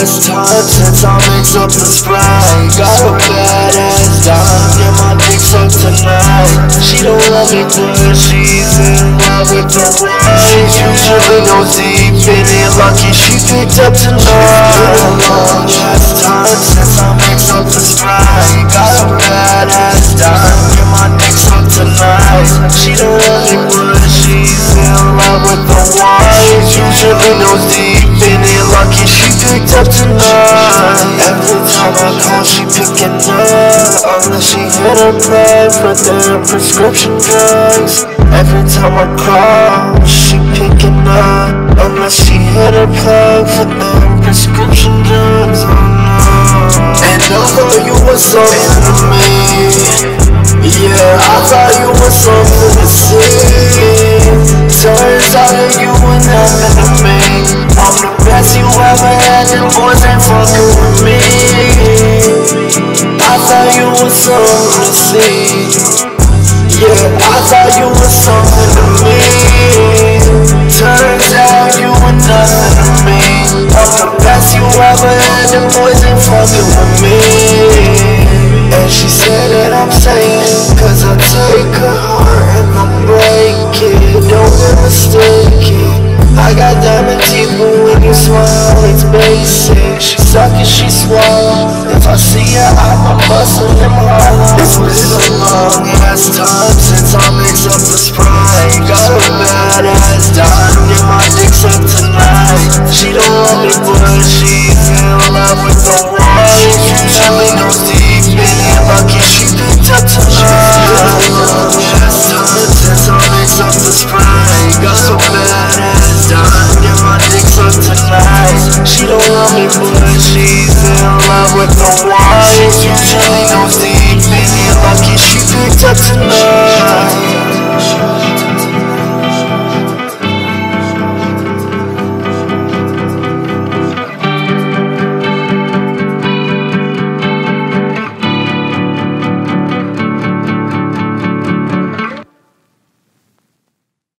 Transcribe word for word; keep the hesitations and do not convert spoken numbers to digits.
last time since I mix up the Sprite. Got a badass dime, yeah, my dick suck tonight. She don't love me but she's in love with the wine. She usually goes deep in it, lucky she picked up tonight. Been a long last time since I mix up the Sprite. Got a badass dime, yeah, my dick suck tonight. She don't love me but she's in love with the wine. She usually goes deep in it, lucky she picked up tonight. Every time I call she picking up, unless she hit her plug for their prescription drugs. Every time I call she picking up, unless she hit her plug for their prescription drugs. Oh no. And I thought you was something to me. Yeah, I thought you was something to see. Turns out that you were nothing to me. I'm the best you ever had, them boys ain't fucking with me. I thought you was something to see. Yeah, I thought you was something to me. Turns out you were nothing to me. I'm the best you ever had, them boys ain't fucking with me. And she said that I'm saying, cause I take her heart and I break it. Don't get mistaken, I got diamond teeth, but when you smile, it's basic. She suck and she swallow. If I see her, I'm bustin' them all. It's been a long ass time since I mix up the Sprite. Got a badass dime, yeah, my dick suck tonight. She don't